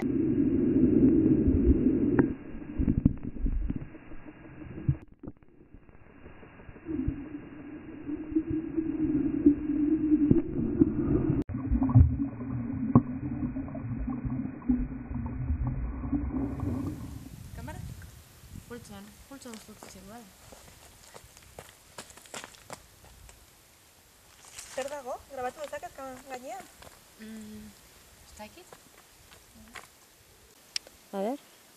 Poltsan ustutzitzen bai. Zer dago? Grabatu dezaket gainean? Ez dakit? A ber?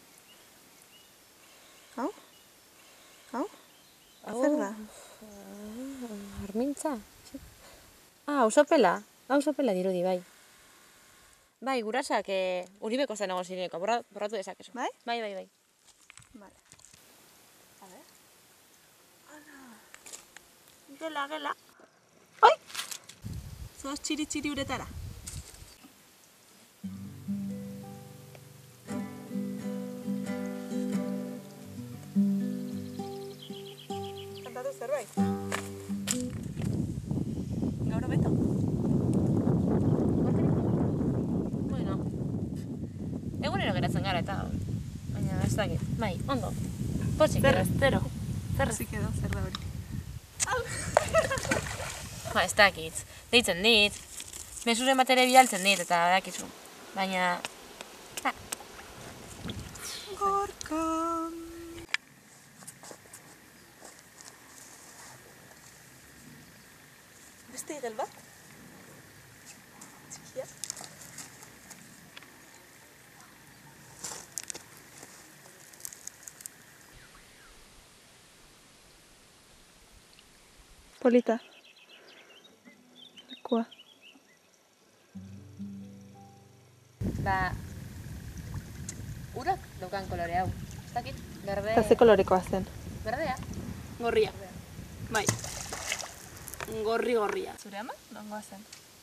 Hau? Hau? Zer da? Armintza? Ausapela. Ausapela dirudi, bai. Bai, gurasak uribe-kosta nago zireneko, borratu dezakezu. Bai? Bai. Vale. A ver. Gela. Oi! Zoaz txiri uretara. Kantatu zerbait? Gaur hobeto? Bueno. Egunero geratzen gara eta... Baina ez dakit. Bai, ondo. Pozik edo. Zero. Pozik edo, zer da hori. Ba, ez dakit. Deitzen dit. Mesuren bat ere bialtzen dit eta badakizu. Baina... Gorka... Beste igel bat? Txikia. Polita. Lekua. Ba... Urak daukan kolore hau. Ez dakit, berde... Eta ze kolorekoa zen? Berdea. Gorria. Bai. Gorria. Zure ama? Nongoa zen?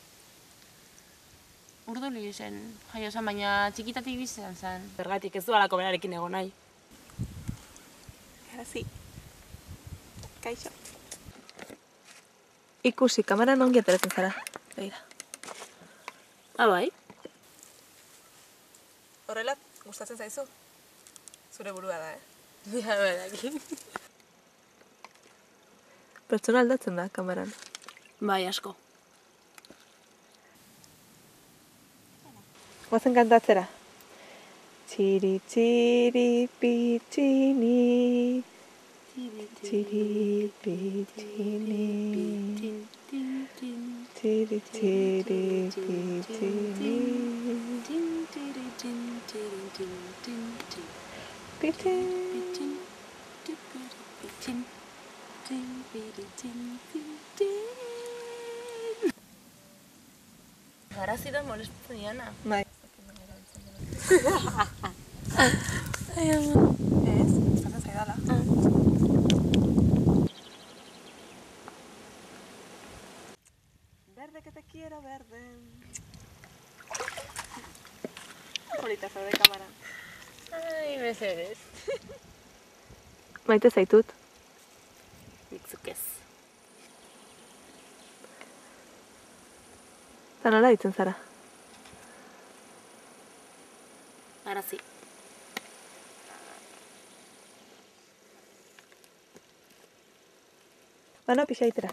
Urduli zen jaio zen, baina txikitatik bizitzen zen. Zergatik ez du alako berarekin egon nahi. Garazi. Kaixo. Ikusi, kameran ongi ateratzen zara. Begira. Bai. Horrela, gustatzen zaizu? Zure burua da, Ja, badaki. Pertsona aldatzen da, kameran. Bai, asko. Goazen kantatzera. Txiri, pitxini. Txiri, pitxini. Txiri, pitxini. Garazi da molesten diana. Bai. Ai, ama. Ez, gustatzen zaidala. Verde que te quiero verde. Polita zaude kamaran. Ai, mesedez. Maite zaitut. Nikzuk ez. Eta nola ditzen zara? Garazi. Bano, pixa itera.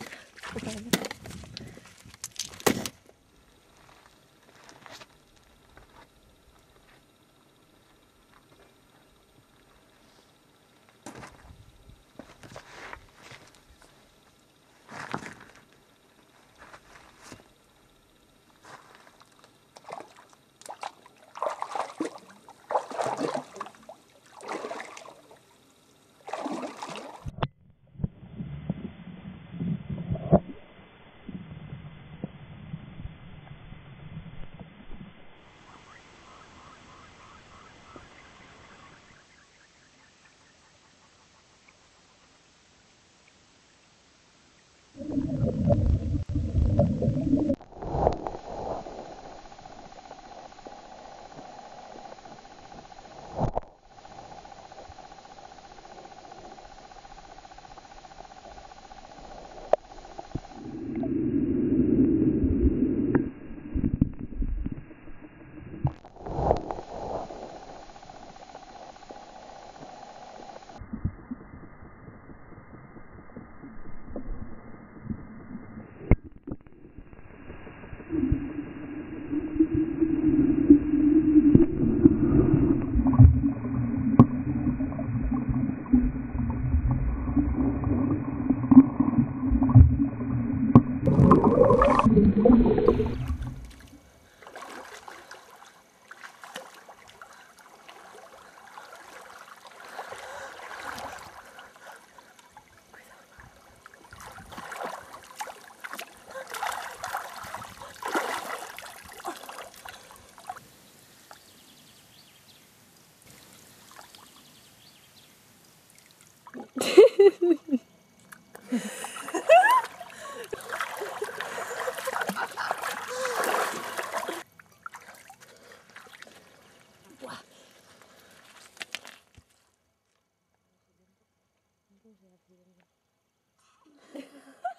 Musika